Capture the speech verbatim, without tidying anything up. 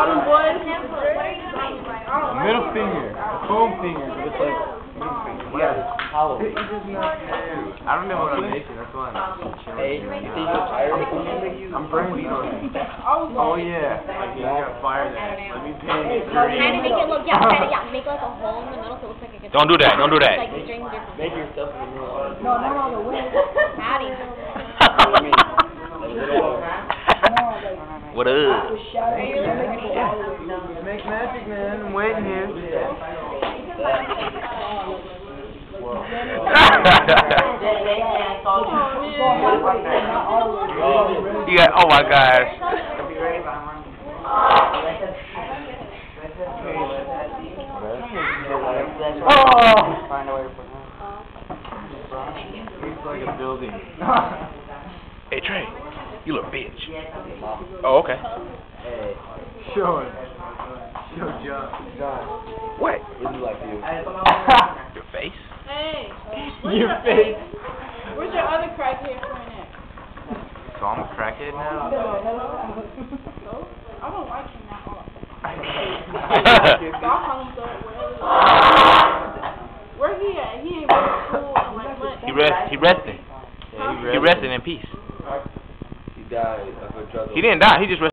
All them boys. Middle finger. Foam finger. It's like middle finger. Yeah. Hollow. I don't know what I'm making. That's why I'm. Hey, you think you're tired? I'm brainstorming. Oh yeah. Like you gotta fire that. Let me paint it green. Kind of make it look, yeah, kind of, yeah, make like a hole in the middle so it looks like it gets. Don't do that. Don't do that. Like string different. Make yourself a little. No, no, no, the way. Howdy. What up? Make magic, man. I'm waiting here. You got, oh my gosh. Oh! Find a way to put it. It's like a building. Hey Trey, you little bitch. Oh, okay. Hey. Show it. Show John. John. What? What do you like to do? Your face? Hey. Your face. Where's your other crackhead friend at? So I'm a crackhead now? No. I don't like him that much. Stop calling him third. Where he at? He ain't been to school in like what? He rest. He resting. Yeah, He resting in peace. He died of a drug. He didn't die. He just rested.